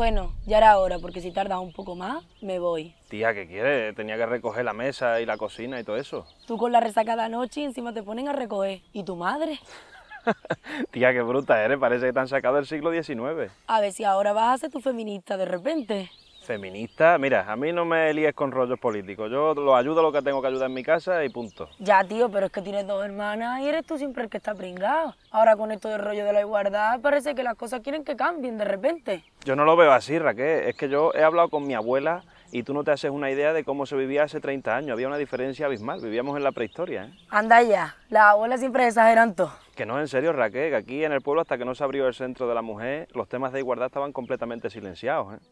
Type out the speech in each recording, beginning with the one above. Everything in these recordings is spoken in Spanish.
Bueno, ya era hora, porque si tardas un poco más, me voy. Tía, ¿qué quieres? Tenía que recoger la mesa y la cocina y todo eso. Tú con la resaca de anoche y encima te ponen a recoger. ¿Y tu madre? Tía, qué bruta eres, parece que te han sacado del siglo XIX. A ver si ahora vas a ser tu feminista de repente. Feminista, mira, a mí no me líes con rollos políticos. Yo lo ayudo a lo que tengo que ayudar en mi casa y punto. Ya, tío, pero es que tienes dos hermanas y eres tú siempre el que está pringado. Ahora con esto del rollo de la igualdad parece que las cosas quieren que cambien de repente. Yo no lo veo así, Raquel. Es que yo he hablado con mi abuela y tú no te haces una idea de cómo se vivía hace 30 años. Había una diferencia abismal, vivíamos en la prehistoria, ¿eh? Anda ya, las abuelas siempre exageran todo. Que no, en serio, Raquel, que aquí en el pueblo, hasta que no se abrió el centro de la mujer, los temas de igualdad estaban completamente silenciados, ¿eh?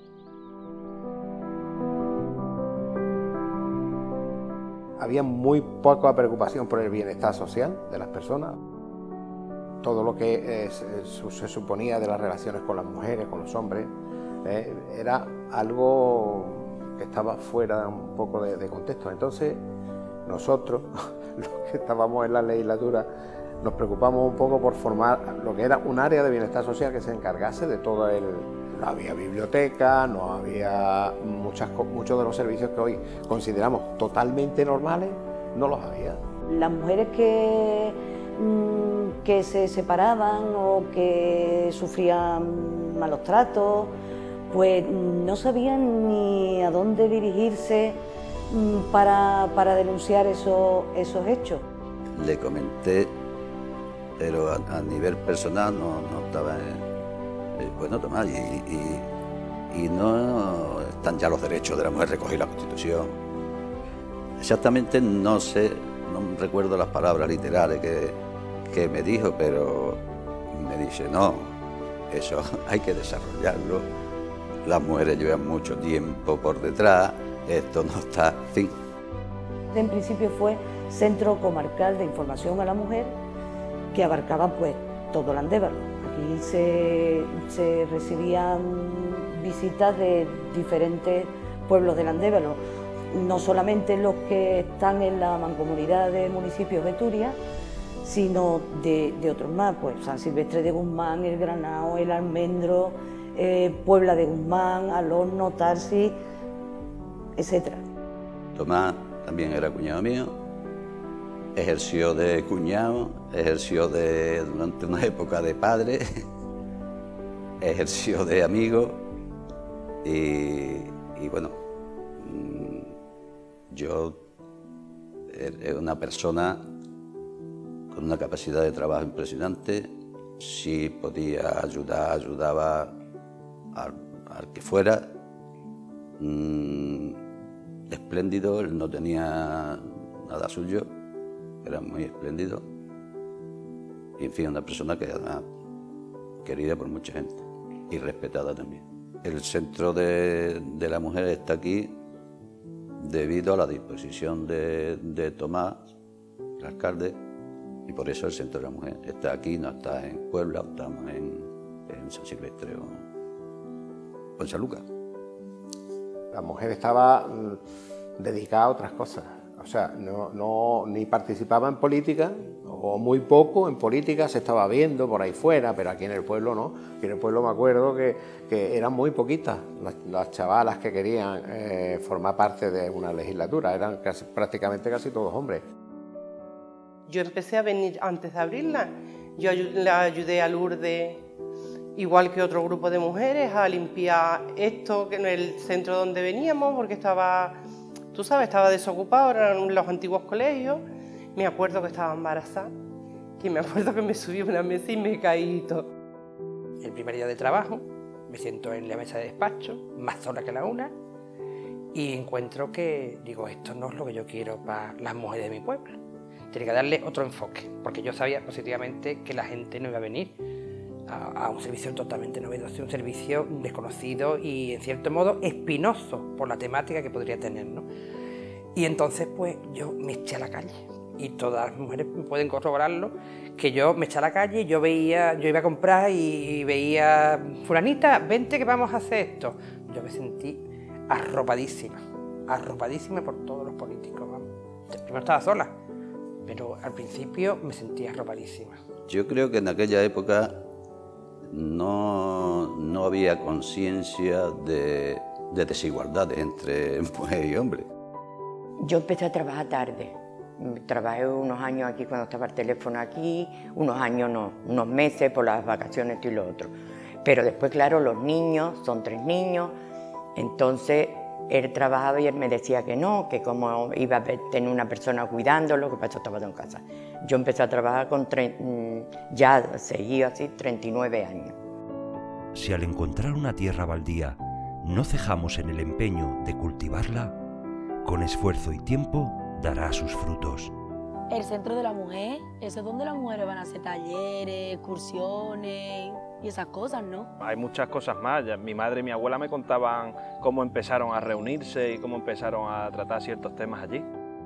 Había muy poca preocupación por el bienestar social de las personas. Todo lo que se suponía de las relaciones con las mujeres, con los hombres, era algo que estaba fuera un poco de contexto. Entonces, nosotros, los que estábamos en la legislatura, nos preocupamos un poco por formar lo que era un área de bienestar social que se encargase de todo el... No había biblioteca, no había muchos de los servicios que hoy consideramos totalmente normales, no los había. Las mujeres que se separaban o que sufrían malos tratos, pues no sabían ni a dónde dirigirse para denunciar esos hechos. Le comenté, pero a nivel personal no estaba... Bueno, Tomás, y no están ya los derechos de la mujer recogidos en la Constitución. Exactamente no sé, no recuerdo las palabras literales que me dijo, pero me dice, no, eso hay que desarrollarlo. Las mujeres llevan mucho tiempo por detrás, esto no está, en fin. En principio fue Centro Comarcal de Información a la Mujer, que abarcaba pues todo el Andévalo. Aquí se recibían visitas de diferentes pueblos del Andévalo, no solamente los que están en la mancomunidad de municipios de Turia, sino de otros más, pues San Silvestre de Guzmán, El Granado, El Almendro, Puebla de Guzmán, Alorno, Tarsi, etc. Tomás también era cuñado mío, ejerció de cuñado, ejerció durante una época de padre, ejerció de amigo y bueno, yo era una persona con una capacidad de trabajo impresionante. Si podía ayudar, ayudaba al que fuera. Espléndido, él no tenía nada suyo, era muy espléndido. Y en fin, una persona que era querida por mucha gente y respetada también. El centro de la mujer está aquí debido a la disposición de Tomás, el alcalde, y por eso el centro de la mujer está aquí, no está en Puebla, estamos en San Silvestre o en San Lucas. La mujer estaba dedicada a otras cosas, o sea, ni participaba en política, o muy poco en política, se estaba viendo por ahí fuera, pero aquí en el pueblo no. Aquí en el pueblo me acuerdo que eran muy poquitas las chavalas que querían formar parte de una legislatura, eran prácticamente casi todos hombres. Yo empecé a venir antes de abrirla, yo la ayudé a Lourdes, igual que otro grupo de mujeres, a limpiar esto en el centro donde veníamos, porque estaba, tú sabes, estaba desocupado, eran los antiguos colegios. Me acuerdo que estaba embarazada, que me acuerdo que me subí a una mesa y me caí y todo. El primer día de trabajo, me siento en la mesa de despacho, más sola que la una, y encuentro que, digo, esto no es lo que yo quiero para las mujeres de mi pueblo. Tenía que darle otro enfoque, porque yo sabía positivamente que la gente no iba a venir a un servicio totalmente novedoso, un servicio desconocido y, en cierto modo, espinoso por la temática que podría tener, ¿no? Y entonces, pues, yo me eché a la calle. Y todas las mujeres pueden corroborarlo, que yo me eché a la calle, yo iba a comprar y veía, fulanita, vente que vamos a hacer esto. Yo me sentí arropadísima por todos los políticos, vamos. Primero estaba sola, pero al principio me sentí arropadísima. Yo creo que en aquella época no había conciencia de desigualdades entre mujer y hombre. Yo empecé a trabajar tarde. Trabajé unos años aquí cuando estaba el teléfono aquí, unos años no, unos meses por las vacaciones y lo otro. Pero después, claro, los niños, son 3 niños, entonces él trabajaba y él me decía que no, que como iba a tener una persona cuidándolo, que para eso estaba todo en casa. Yo empecé a trabajar ya seguí así, 39 años. Si al encontrar una tierra baldía no cejamos en el empeño de cultivarla, con esfuerzo y tiempo dará sus frutos. El centro de la mujer, eso es donde las mujeres van a hacer talleres, excursiones y esas cosas, ¿no? Hay muchas cosas más. Mi madre y mi abuela me contaban cómo empezaron a reunirse y cómo empezaron a tratar ciertos temas allí.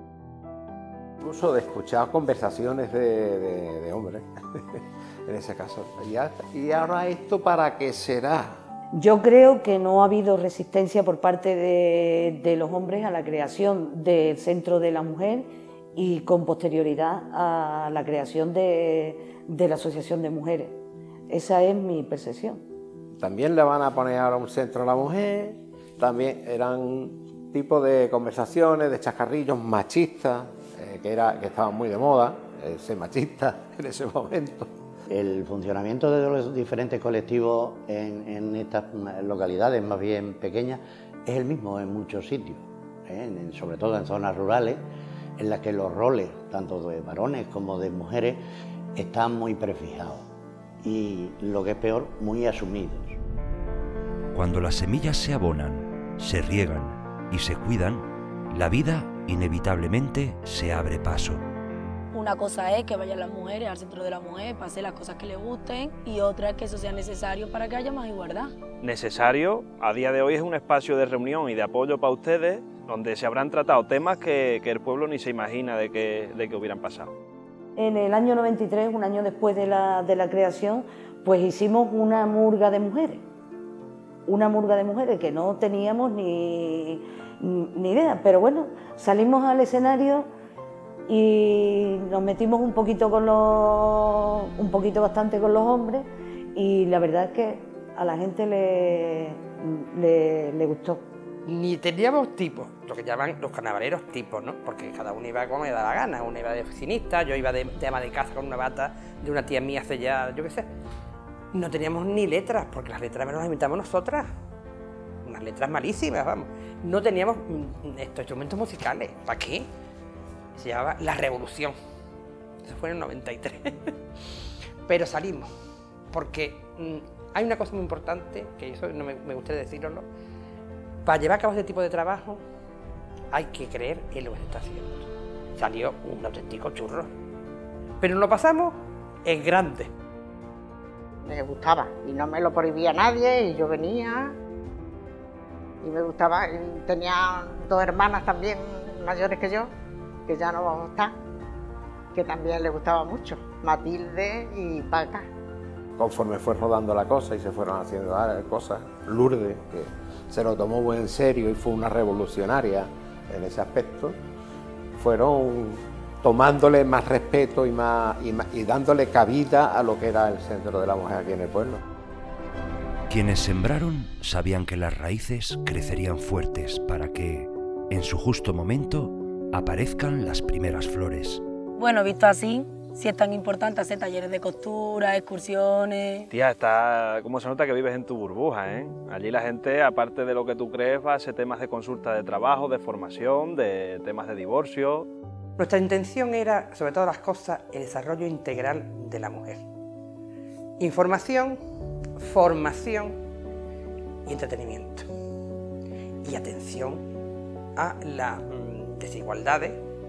Incluso de escuchar conversaciones de hombres, en ese caso. ¿Y ahora esto para qué será? Yo creo que no ha habido resistencia por parte de los hombres a la creación del Centro de la Mujer y con posterioridad a la creación de la Asociación de Mujeres. Esa es mi percepción. También le van a poner ahora un Centro a la Mujer, también eran tipos de conversaciones, de chascarrillos machistas, que estaban muy de moda, ser machista en ese momento. El funcionamiento de los diferentes colectivos en estas localidades más bien pequeñas es el mismo en muchos sitios, sobre todo en zonas rurales, en las que los roles, tanto de varones como de mujeres, están muy prefijados y, lo que es peor, muy asumidos. Cuando las semillas se abonan, se riegan y se cuidan, la vida inevitablemente se abre paso. Una cosa es que vayan las mujeres al centro de la mujer para hacer las cosas que les gusten y otra es que eso sea necesario para que haya más igualdad. Necesario, a día de hoy es un espacio de reunión y de apoyo para ustedes, donde se habrán tratado temas que el pueblo ni se imagina de que hubieran pasado. En el año 93, un año después de la creación, pues hicimos una murga de mujeres. Una murga de mujeres que no teníamos ni idea, pero bueno, salimos al escenario y nos metimos un poquito bastante con los hombres y la verdad es que a la gente le gustó. Ni teníamos tipos, lo que llaman los carnavaleros tipos, ¿no? Porque cada uno iba como le daba la gana, uno iba de oficinista, yo iba de ama de casa con una bata de una tía mía hace ya, yo qué sé. No teníamos ni letras, porque las letras nos las inventamos nosotras, unas letras malísimas, vamos. No teníamos estos instrumentos musicales, ¿para qué? Se llamaba La Revolución, eso fue en el 93. Pero salimos, porque hay una cosa muy importante, que eso no me gustaría decirlo, para llevar a cabo este tipo de trabajo hay que creer en lo que se está haciendo. Salió un auténtico churro, pero lo pasamos en grande. Me gustaba y no me lo prohibía nadie y yo venía y me gustaba. Tenía 2 hermanas también mayores que yo, que ya no están, que también le gustaba mucho, Matilde y Paca. Conforme fue rodando la cosa y se fueron haciendo cosas, Lourdes, que se lo tomó muy en serio y fue una revolucionaria en ese aspecto, fueron tomándole más respeto y dándole cabida a lo que era el Centro de la Mujer aquí en el pueblo. Quienes sembraron sabían que las raíces crecerían fuertes para que, en su justo momento, aparezcan las primeras flores. Bueno, visto así, sí es tan importante hacer talleres de costura, excursiones... Tía, cómo se nota que vives en tu burbuja, ¿eh? Allí la gente, aparte de lo que tú crees, va a hacer temas de consulta de trabajo, de formación, de temas de divorcio... Nuestra intención era, sobre todas las cosas, el desarrollo integral de la mujer. Información, formación y entretenimiento. Y atención a las desigualdades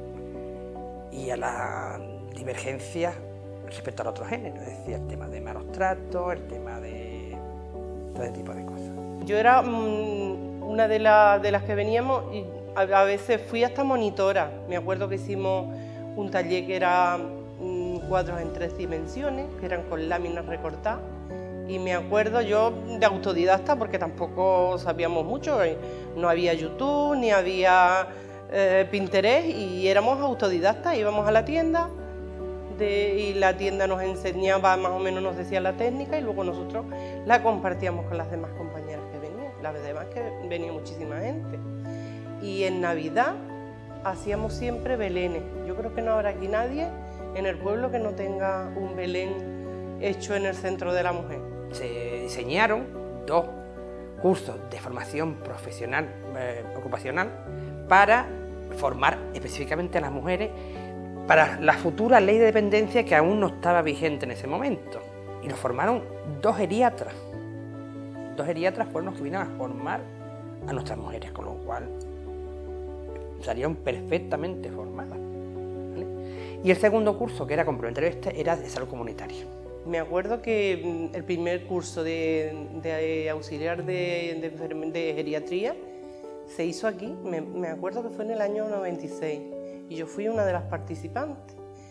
y a las divergencias respecto al otro género, es decir, el tema de malos tratos, el tema de todo ese tipo de cosas. Yo era una de las que veníamos y a veces fui hasta monitora. Me acuerdo que hicimos un taller que era cuadros en 3 dimensiones, que eran con láminas recortadas. Y me acuerdo yo de autodidacta, porque tampoco sabíamos mucho, no había YouTube, ni había Pinterest, y éramos autodidactas, íbamos a la tienda y la tienda nos enseñaba, más o menos nos decía la técnica y luego nosotros la compartíamos con las demás compañeras que venían, las demás que venía muchísima gente. Y en Navidad hacíamos siempre belenes. Yo creo que no habrá aquí nadie en el pueblo que no tenga un belén hecho en el Centro de la Mujer. Se diseñaron 2 cursos de formación profesional, ocupacional, para formar específicamente a las mujeres para la futura ley de dependencia que aún no estaba vigente en ese momento. Y nos formaron 2 geriatras. 2 geriatras fueron los que vinieron a formar a nuestras mujeres, con lo cual salieron perfectamente formadas, ¿vale? Y el segundo curso, que era complementario a este, era de salud comunitaria. Me acuerdo que el primer curso de auxiliar de geriatría se hizo aquí, me acuerdo que fue en el año 96 y yo fui una de las participantes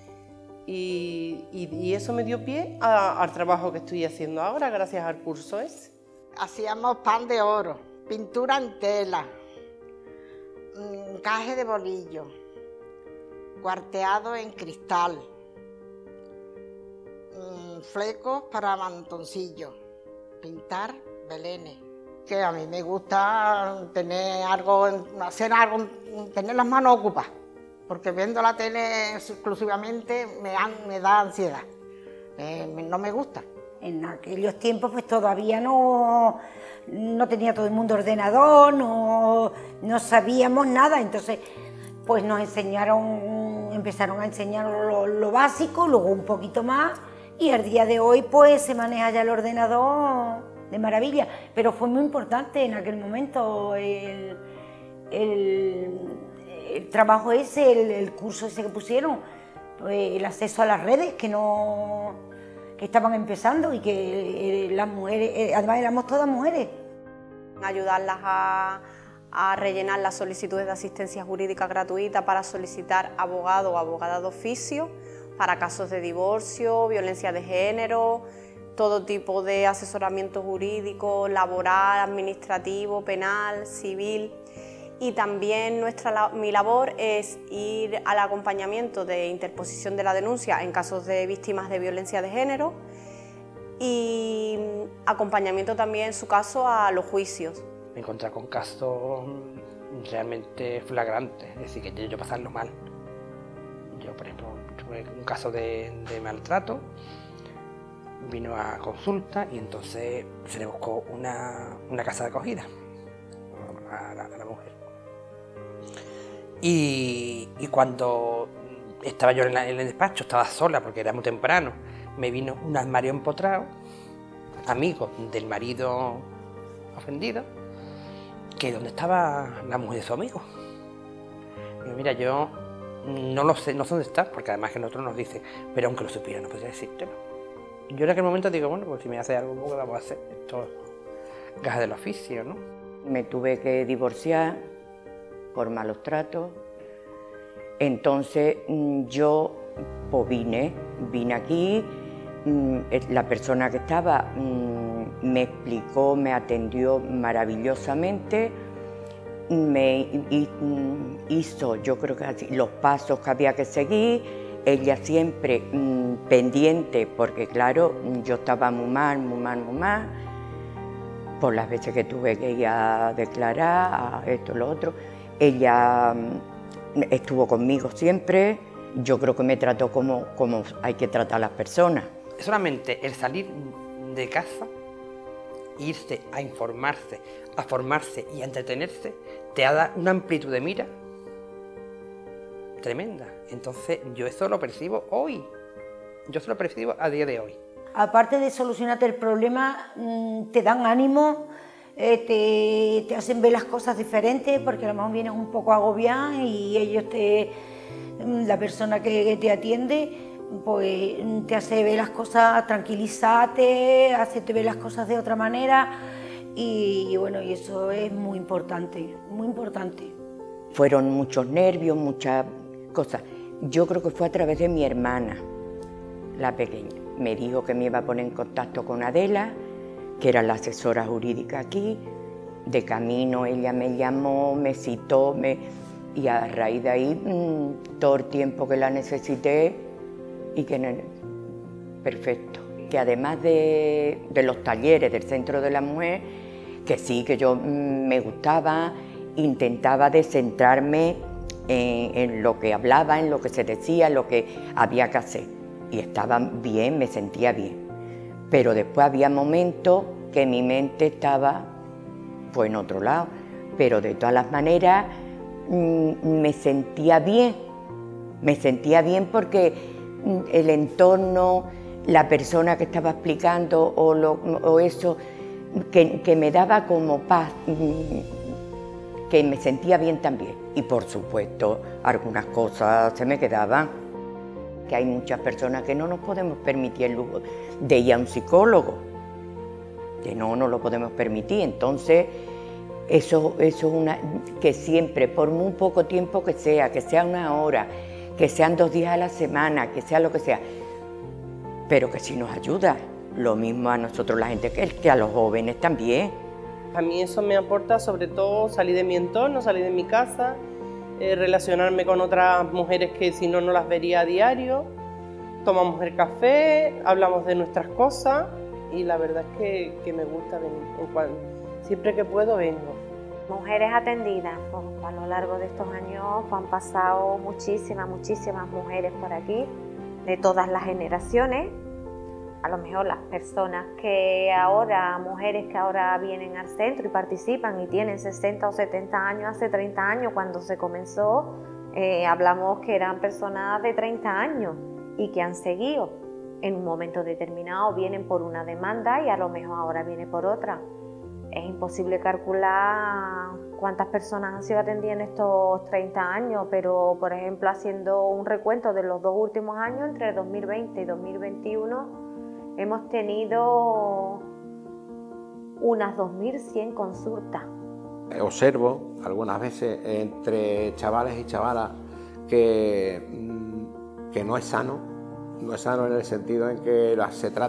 y eso me dio pie al trabajo que estoy haciendo ahora gracias al curso ese. Hacíamos pan de oro, pintura en tela, encaje de bolillo, cuarteado en cristal, flecos para mantoncillos, pintar belenes. Que a mí me gusta tener algo, hacer algo, tener las manos ocupadas, porque viendo la tele exclusivamente me da ansiedad, no me gusta. En aquellos tiempos pues todavía no tenía todo el mundo ordenador, no sabíamos nada, entonces pues nos empezaron a enseñar lo básico, luego un poquito más, y al día de hoy pues se maneja ya el ordenador de maravilla, pero fue muy importante en aquel momento el trabajo ese, el curso ese que pusieron, pues, el acceso a las redes que estaban empezando y que las mujeres, además éramos todas mujeres. Ayudarlas a rellenar las solicitudes de asistencia jurídica gratuita para solicitar abogado o abogada de oficio para casos de divorcio, violencia de género, todo tipo de asesoramiento jurídico, laboral, administrativo, penal, civil. Y también mi labor es ir al acompañamiento de interposición de la denuncia en casos de víctimas de violencia de género y acompañamiento también en su caso a los juicios. Me encontré con casos realmente flagrantes, es decir, que yo pasarlo mal. Yo, por ejemplo, tuve un caso de maltrato, vino a consulta y entonces se le buscó una casa de acogida a la mujer. Y cuando estaba yo en el despacho, estaba sola porque era muy temprano, me vino un armario empotrado, amigo del marido ofendido, que donde estaba la mujer de su amigo. Digo, mira, yo no lo sé, no sé dónde está, porque además que nosotros nos dicen, pero aunque lo supiera no podría decírtelo. Yo en aquel momento digo, bueno, pues si me hace algo, ¿qué vamos a hacer? Esto es gajes del oficio, ¿no? Me tuve que divorciar por malos tratos, entonces yo pues vine aquí, la persona que estaba me explicó, me atendió maravillosamente, me hizo, yo creo que así, los pasos que había que seguir, ella siempre pendiente, porque claro, yo estaba muy mal, por las veces que tuve que ir a declarar, a esto, lo otro. Ella estuvo conmigo siempre, yo creo que me trató como hay que tratar a las personas. Solamente el salir de casa, irse a informarse, a formarse y a entretenerse, te da una amplitud de mira tremenda. Entonces yo eso lo percibo hoy, yo eso lo percibo a día de hoy. Aparte de solucionarte el problema, te dan ánimo, te hacen ver las cosas diferentes, porque a lo mejor vienes un poco agobiada y ellos la persona que te atiende, pues te hace ver las cosas, tranquilízate, hacerte ver las cosas de otra manera y bueno, y eso es muy importante, muy importante. Fueron muchos nervios, muchas cosas. Yo creo que fue a través de mi hermana, la pequeña. Me dijo que me iba a poner en contacto con Adela, que era la asesora jurídica aquí. De camino ella me llamó, me citó, y a raíz de ahí, todo el tiempo que la necesité, y que perfecto. Que además de los talleres del Centro de la Mujer, que sí, que yo me gustaba, intentaba de centrarme en lo que hablaba, en lo que se decía, en lo que había que hacer. Y estaba bien, me sentía bien. Pero después había momentos que mi mente estaba pues en otro lado. Pero de todas las maneras me sentía bien. Me sentía bien porque el entorno, la persona que estaba explicando o eso, que me daba como paz, que me sentía bien también. Y por supuesto, algunas cosas se me quedaban, que hay muchas personas que no nos podemos permitir el lujo de ir a un psicólogo, que no nos lo podemos permitir. Entonces, eso es que siempre, por muy poco tiempo que sea 1 hora, que sean 2 días a la semana, que sea lo que sea, pero que sí nos ayuda. Lo mismo a nosotros, la gente, que a los jóvenes también. A mí eso me aporta sobre todo salir de mi entorno, salir de mi casa, relacionarme con otras mujeres que si no, no las vería a diario. Tomamos el café, hablamos de nuestras cosas y la verdad es que me gusta venir. Siempre que puedo vengo. Mujeres atendidas, pues, a lo largo de estos años han pasado muchísimas mujeres por aquí, de todas las generaciones. A lo mejor las personas mujeres que ahora vienen al centro y participan y tienen 60 o 70 años, hace 30 años cuando se comenzó, hablamos que eran personas de 30 años y que han seguido. En un momento determinado vienen por una demanda y a lo mejor ahora viene por otra. Es imposible calcular cuántas personas han sido atendidas en estos 30 años, pero por ejemplo haciendo un recuento de los 2 últimos años, entre 2020 y 2021, hemos tenido unas 2.100 consultas. Observo algunas veces entre chavales y chavalas que no es sano en el sentido en que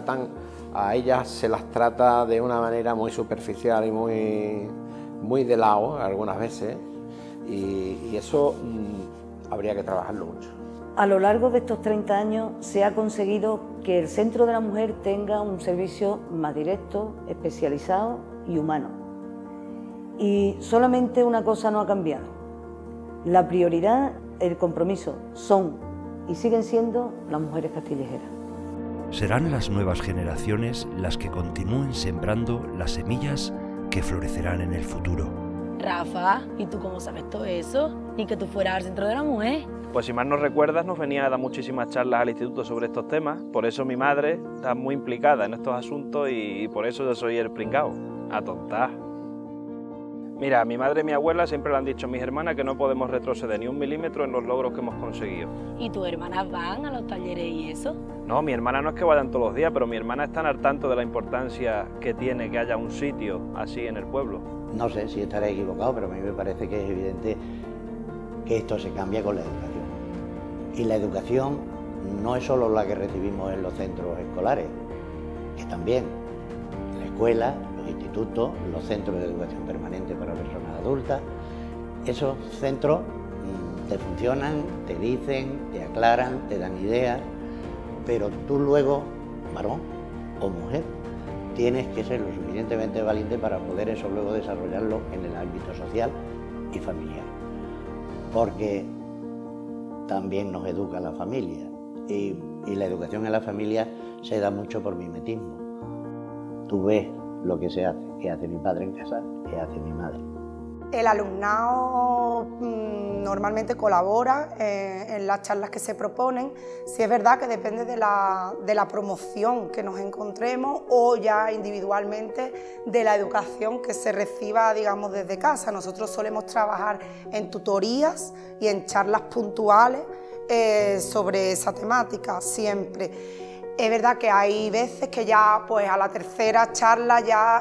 a ellas se las trata de una manera muy superficial y muy de lado algunas veces, y eso habría que trabajarlo mucho. A lo largo de estos 30 años se ha conseguido que el Centro de la Mujer tenga un servicio más directo, especializado y humano. Y solamente una cosa no ha cambiado. La prioridad, el compromiso son y siguen siendo las mujeres castillejeras. Serán las nuevas generaciones las que continúen sembrando las semillas que florecerán en el futuro. Rafa, ¿y tú cómo sabes todo eso? Ni que tú fueras al Centro de la Mujer. Pues si mal no recuerdas, nos venía a dar muchísimas charlas al instituto sobre estos temas, por eso mi madre está muy implicada en estos asuntos y por eso yo soy el pringao, atontá. Mira, mi madre y mi abuela siempre le han dicho a mis hermanas que no podemos retroceder ni 1 milímetro en los logros que hemos conseguido. ¿Y tus hermanas van a los talleres y eso? No, mi hermana no es que vayan todos los días, pero mi hermana está al tanto de la importancia que tiene que haya un sitio así en el pueblo. No sé si estaré equivocado, pero a mí me parece que es evidente que esto se cambia con la educación. Y la educación no es solo la que recibimos en los centros escolares, que también la escuela, los institutos, los centros de educación permanente para personas adultas. Esos centros te funcionan, te dicen, te aclaran, te dan ideas, pero tú luego, varón o mujer, tienes que ser lo suficientemente valiente para poder eso luego desarrollarlo en el ámbito social y familiar. Porque también nos educa la familia y la educación en la familia se da mucho por mimetismo. Tú ves lo que se hace, qué hace mi padre en casa, qué hace mi madre. El alumnado normalmente colabora en las charlas que se proponen. Sí es verdad que depende de la promoción que nos encontremos o ya individualmente de la educación que se reciba, digamos, desde casa. Nosotros solemos trabajar en tutorías y en charlas puntuales sobre esa temática siempre. Es verdad que hay veces que ya pues a la tercera charla ya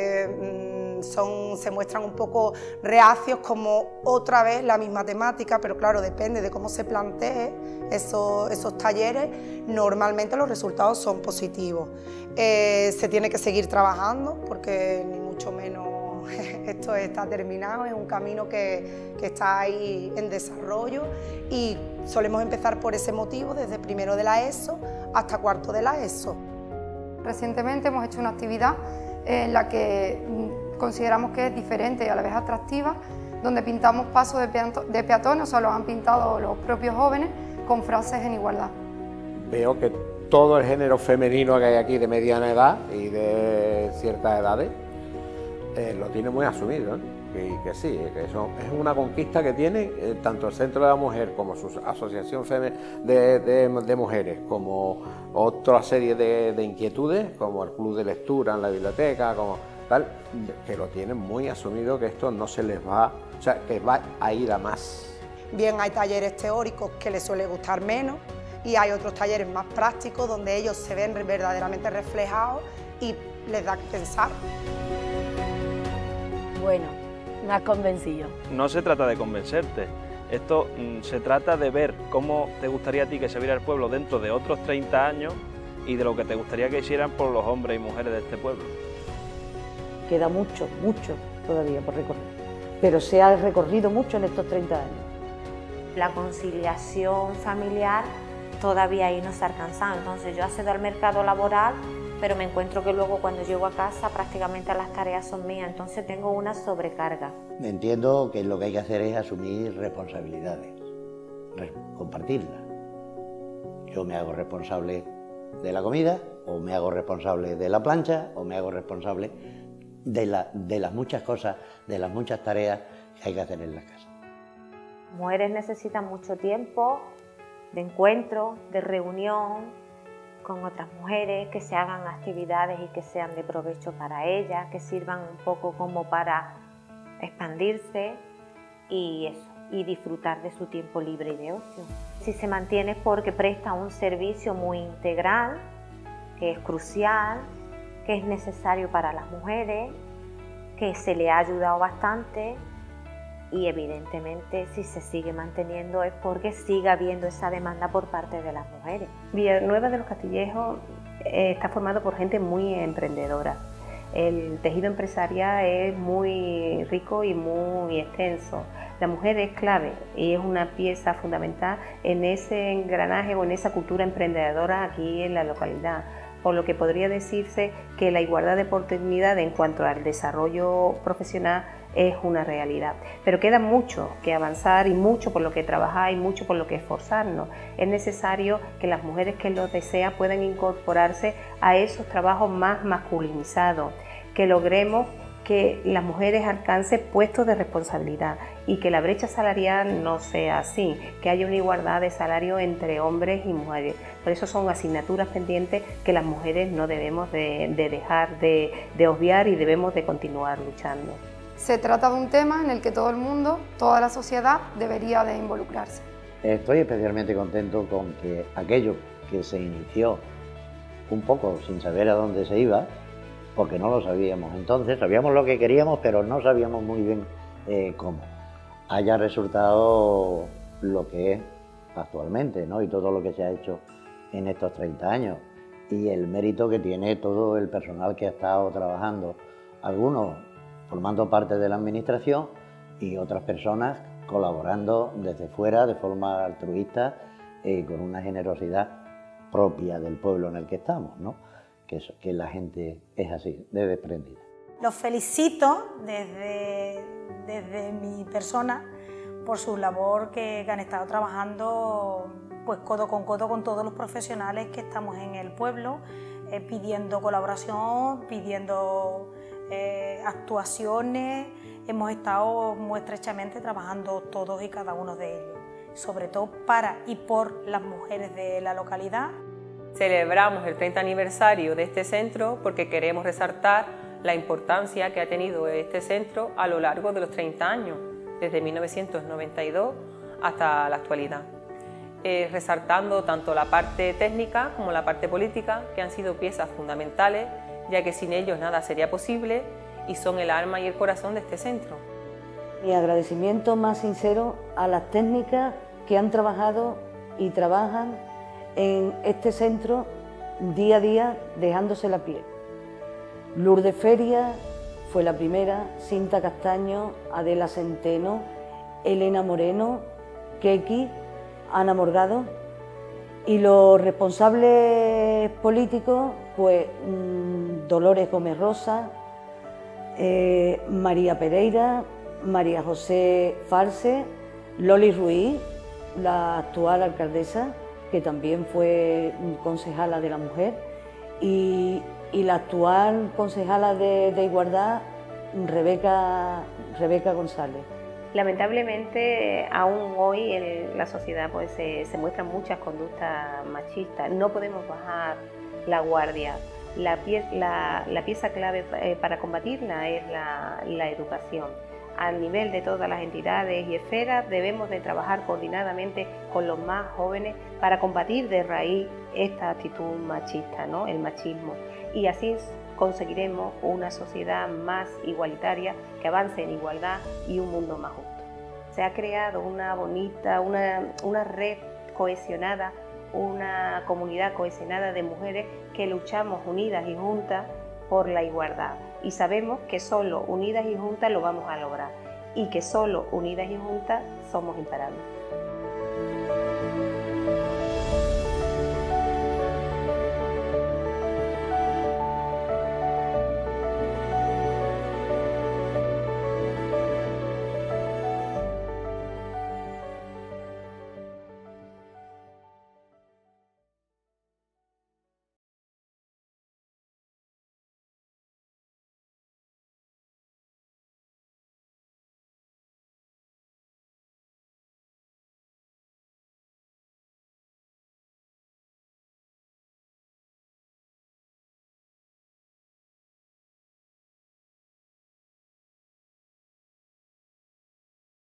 se muestran un poco reacios como otra vez la misma temática, pero claro, depende de cómo se plantee esos talleres, normalmente los resultados son positivos. Se tiene que seguir trabajando porque ni mucho menos esto está terminado, es un camino que está ahí en desarrollo y solemos empezar por ese motivo, desde primero de la ESO hasta cuarto de la ESO. Recientemente hemos hecho una actividad en la que consideramos que es diferente y a la vez atractiva, donde pintamos pasos de peatones, o sea, los han pintado los propios jóvenes con frases en igualdad. Veo que todo el género femenino que hay aquí de mediana edad y de ciertas edades lo tiene muy asumido, ¿eh? Y que sí, que eso es una conquista que tiene tanto el Centro de la Mujer como su asociación de mujeres, como otra serie de inquietudes, como el club de lectura en la biblioteca, como tal, que lo tienen muy asumido, que esto no se les va, o sea, que va a ir a más. Bien, hay talleres teóricos que les suele gustar menos y hay otros talleres más prácticos donde ellos se ven verdaderamente reflejados y les da que pensar. Bueno, me has convencido. No se trata de convencerte, esto se trata de ver cómo te gustaría a ti que se viera el pueblo dentro de otros 30 años y de lo que te gustaría que hicieran por los hombres y mujeres de este pueblo. Queda mucho, mucho todavía por recorrer, pero se ha recorrido mucho en estos 30 años. La conciliación familiar todavía ahí no se ha alcanzado, entonces yo accedo al mercado laboral, pero me encuentro que luego cuando llego a casa prácticamente las tareas son mías, entonces tengo una sobrecarga. Entiendo que lo que hay que hacer es asumir responsabilidades, compartirlas. Yo me hago responsable de la comida, o me hago responsable de la plancha, o me hago responsable de las muchas cosas, de las muchas tareas que hay que hacer en la casa. Mujeres necesitan mucho tiempo de encuentro, de reunión con otras mujeres, que se hagan actividades y que sean de provecho para ellas, que sirvan un poco como para expandirse y eso, y disfrutar de su tiempo libre y de ocio. Si se mantiene es porque presta un servicio muy integral, que es crucial, que es necesario para las mujeres, que se le ha ayudado bastante y evidentemente si se sigue manteniendo es porque sigue habiendo esa demanda por parte de las mujeres. Villanueva de los Castillejos está formado por gente muy emprendedora. El tejido empresarial es muy rico y muy extenso. La mujer es clave y es una pieza fundamental en ese engranaje o en esa cultura emprendedora aquí en la localidad. Por lo que podría decirse que la igualdad de oportunidades en cuanto al desarrollo profesional es una realidad. Pero queda mucho que avanzar y mucho por lo que trabajar y mucho por lo que esforzarnos. Es necesario que las mujeres que lo desean puedan incorporarse a esos trabajos más masculinizados, que logremos que las mujeres alcancen puestos de responsabilidad y que la brecha salarial no sea así, que haya una igualdad de salario entre hombres y mujeres. Por eso son asignaturas pendientes que las mujeres no debemos de dejar de obviar y debemos de continuar luchando. Se trata de un tema en el que todo el mundo, toda la sociedad debería de involucrarse. Estoy especialmente contento con que aquello que se inició un poco sin saber a dónde se iba, porque no lo sabíamos entonces, sabíamos lo que queríamos, pero no sabíamos muy bien cómo, haya resultado lo que es actualmente, ¿no? Y todo lo que se ha hecho en estos 30 años, y el mérito que tiene todo el personal que ha estado trabajando, algunos formando parte de la administración y otras personas colaborando desde fuera de forma altruista, con una generosidad propia del pueblo en el que estamos, ¿no? Que la gente es así, de desprendida. Los felicito desde mi persona por su labor que han estado trabajando pues codo con todos los profesionales que estamos en el pueblo, pidiendo colaboración, pidiendo actuaciones. Hemos estado muy estrechamente trabajando todos y cada uno de ellos, sobre todo para y por las mujeres de la localidad. Celebramos el 30 aniversario de este centro porque queremos resaltar la importancia que ha tenido este centro a lo largo de los 30 años, desde 1992 hasta la actualidad. Resaltando tanto la parte técnica como la parte política, que han sido piezas fundamentales, ya que sin ellos nada sería posible y son el alma y el corazón de este centro. Mi agradecimiento más sincero a las técnicas que han trabajado y trabajan en este centro día a día, dejándose la piel. Lourdes Feria, fue la primera, Cinta Castaño, Adela Centeno, Elena Moreno, Keki, Ana Morgado. Y los responsables políticos, pues Dolores Gómez Rosa, María Pereira, María José Farse, Loli Ruiz, la actual alcaldesa, que también fue concejala de la mujer, y la actual concejala de Igualdad, Rebeca González. Lamentablemente, aún hoy en la sociedad pues, se muestran muchas conductas machistas. No podemos bajar la guardia. La pieza clave para combatirla es la educación. A nivel de todas las entidades y esferas debemos de trabajar coordinadamente con los más jóvenes para combatir de raíz esta actitud machista, ¿no? El machismo. Y así conseguiremos una sociedad más igualitaria, que avance en igualdad y un mundo más justo. Se ha creado una bonita, una red cohesionada, una comunidad cohesionada de mujeres que luchamos unidas y juntas por la igualdad. Y sabemos que solo unidas y juntas lo vamos a lograr y que solo unidas y juntas somos imparables.